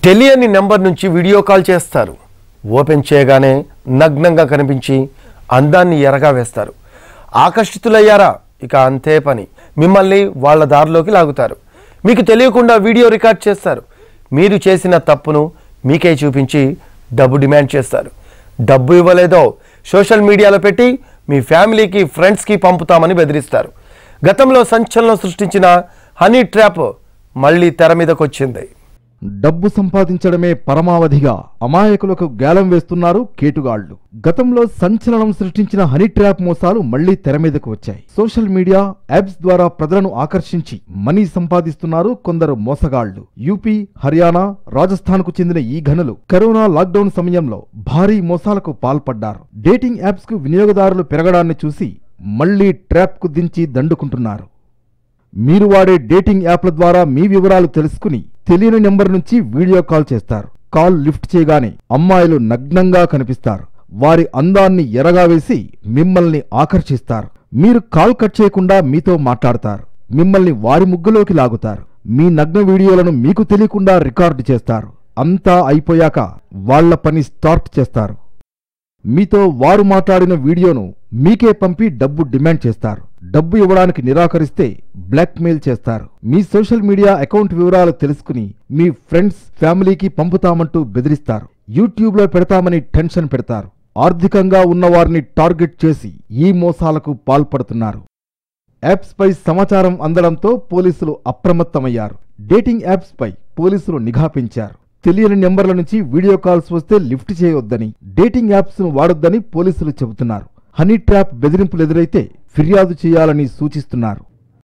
తెలియని నెంబర్ నుంచి video call చేస్తారు. ఓపెన్ చేయగానే నగ్నంగా కనిపించి అందాన్ని ఎరగా వేస్తారు. ఆకర్షితులయ్యారా? ఇక అంతే పని. మిమ్మల్ని వాళ్ళ దారిలోకి లాగుతారు. మీకు తెలియకుండా వీడియో రికార్డ్ చేస్తారు. మీరు చేసిన తప్పును మీకే చూపించి డబ్బు డిమాండ్ చేస్తారు. డబ్బు ఇవ్వలేదో సోషల్ మీడియాలో పెట్టి మీ ఫ్యామిలీకి, ఫ్రెండ్స్కి పంపుతామని బెదిరిస్తారు. గతంలో సంచలనం సృష్టించిన హనీ ట్రాప్ మళ్ళీ తెర మీదకు వచ్చింది. డబ్బు సంపాదించడమే పరమావధిగా అమాయకులకు గేలం వేస్తున్నారు కేటుగాళ్లు. గతంలో సంచలనం సృష్టించిన హనీ ట్రాప్ మోసాలు మళ్లీ తెర మీదకు వచ్చాయి. సోషల్ మీడియా యాప్స్ ద్వారా ప్రజలను ఆకర్షించి మనీ సంపాదిస్తున్నారు కొందరు మోసగాళ్లు. యూపీ, హర్యానా, రాజస్థాన్ కు చెందిన ఈ ఘనులు కరోనా లాక్డౌన్ సమయంలో భారీ మోసాలకు పాల్పడ్డారు. డేటింగ్ యాప్స్ కు వినియోగదారులు పెరగడాన్ని చూసి మళ్లీ ట్రాప్ కు దించి దండుకుంటున్నారు. మీరు వాడే డేటింగ్ యాప్ల ద్వారా మీ వివరాలు తెలుసుకుని తెలియని నెంబర్ నుంచి వీడియో కాల్ చేస్తారు. కాల్ లిఫ్ట్ చేయగానే అమ్మాయిలు నగ్నంగా కనిపిస్తారు. వారి అందాన్ని ఎరగా వేసి మిమ్మల్ని ఆకర్షిస్తారు. మీరు కాల్ కట్ చేయకుండా మీతో మాట్లాడతారు. మిమ్మల్ని వారి ముగ్గులోకి లాగుతారు. మీ నగ్న వీడియోలను మీకు తెలియకుండా రికార్డు చేస్తారు. అంతా అయిపోయాక వాళ్ల పని స్టార్ట్ చేస్తారు. మీతో వారు మాట్లాడిన వీడియోను మీకే పంపి డబ్బు డిమాండ్ చేస్తారు. డబ్బు ఇవ్వడానికి నిరాకరిస్తే బ్లాక్మెయిల్ చేస్తారు. మీ సోషల్ మీడియా అకౌంట్ వివరాలు తెలుసుకుని మీ ఫ్రెండ్స్, ఫ్యామిలీకి పంపుతామంటూ బెదిరిస్తారు. యూట్యూబ్లో పెడతామని టెన్షన్ పెడతారు. ఆర్థికంగా ఉన్నవారిని టార్గెట్ చేసి ఈ మోసాలకు పాల్పడుతున్నారు. యాప్స్ పై సమాచారం అందడంతో పోలీసులు అప్రమత్తమయ్యారు. డేటింగ్ యాప్స్ పై పోలీసులు నిఘా పెంచారు. తెలియని నెంబర్ల నుంచి వీడియో కాల్స్ వస్తే లిఫ్ట్ చేయొద్దని, డేటింగ్ యాప్స్ ను వాడొద్దని పోలీసులు చెబుతున్నారు. హనీ ట్రాప్ బెదిరింపులు ఎదురైతే ఫిర్యాదు చేయాలని సూచిస్తున్నారు.